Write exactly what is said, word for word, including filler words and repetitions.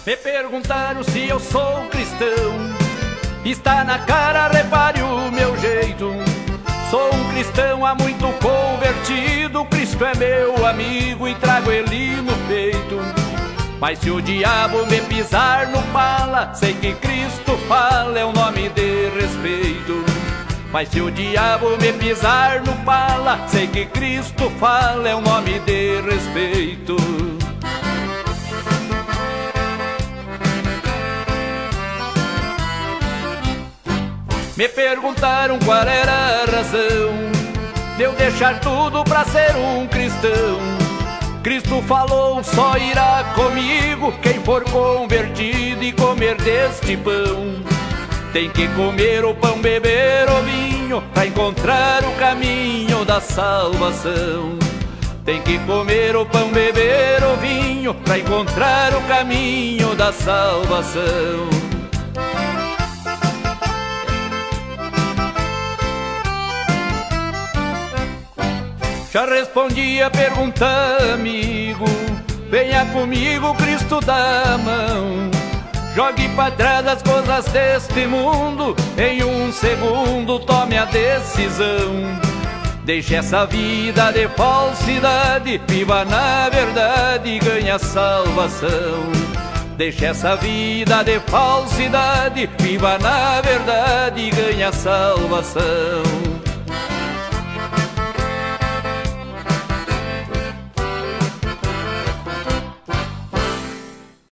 Me perguntaram se eu sou cristão. Está na cara, repare o meu jeito. Sou um cristão há muito convertido. Cristo é meu amigo e trago ele no peito. Mas se o diabo me pisar no pala, sei que Cristo fala, é um nome de respeito. Mas se o diabo me pisar no pala, sei que Cristo fala, é um nome de respeito. Me perguntaram qual era a razão de eu deixar tudo pra ser um cristão. Cristo falou, só irá comigo quem for convertido e comer deste pão. Tem que comer o pão, beber o vinho, pra encontrar o caminho da salvação. Tem que comer o pão, beber o vinho, pra encontrar o caminho da salvação. Já respondi a pergunta, amigo, venha comigo, Cristo dá a mão. Jogue para trás as coisas deste mundo, em um segundo tome a decisão. Deixe essa vida de falsidade, viva na verdade e ganhe a salvação. Deixe essa vida de falsidade, viva na verdade e ganhe a salvação.